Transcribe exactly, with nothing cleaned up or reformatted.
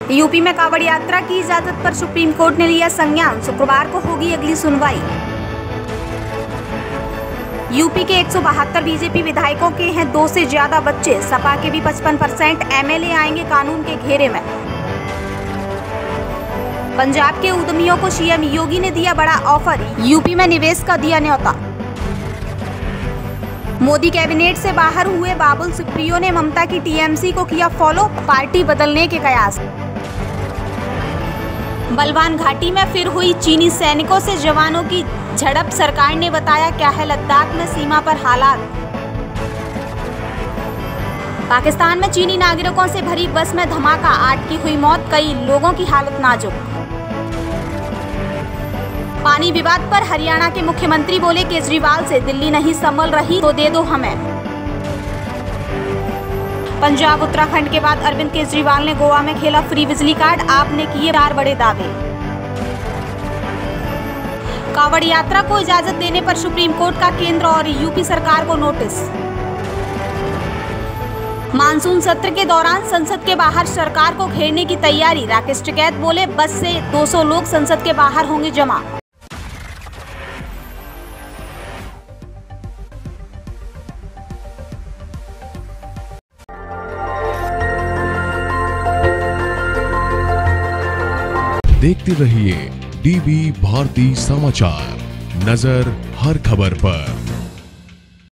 UP में कांवड़ यात्रा की इजाजत पर सुप्रीम कोर्ट ने लिया संज्ञान। शुक्रवार को होगी अगली सुनवाई। यूपी के एक सौ बहत्तर बीजेपी विधायकों के हैं दो से ज्यादा बच्चे। सपा के भी पचपन परसेंट एमएलए आएंगे कानून के घेरे में। पंजाब के उद्यमियों को सीएम योगी ने दिया बड़ा ऑफर। यूपी में निवेश का दिया न्योता। मोदी कैबिनेट से बाहर हुए बाबुल सुप्रियो ने ममता की टीएमसी को किया फॉलो। पार्टी बदलने के कयास। बलवान घाटी में फिर हुई चीनी सैनिकों से जवानों की झड़प। सरकार ने बताया क्या है लद्दाख में सीमा पर हालात। पाकिस्तान में चीनी नागरिकों से भरी बस में धमाका। आठ की हुई मौत, कई लोगों की हालत नाजुक। पानी विवाद पर हरियाणा के मुख्यमंत्री बोले केजरीवाल से, दिल्ली नहीं संभल रही तो दे दो हमें। पंजाब उत्तराखंड के बाद अरविंद केजरीवाल ने गोवा में खेला फ्री बिजली कार्ड। आपने किए चार बड़े दावे। कांवड़ यात्रा को इजाजत देने पर सुप्रीम कोर्ट का केंद्र और यूपी सरकार को नोटिस। मानसून सत्र के दौरान संसद के बाहर सरकार को घेरने की तैयारी। राकेश टिकैत बोले बस से दो सौ लोग संसद के बाहर होंगे जमा। देखते रहिए डीबी भारती समाचार, नजर हर खबर पर।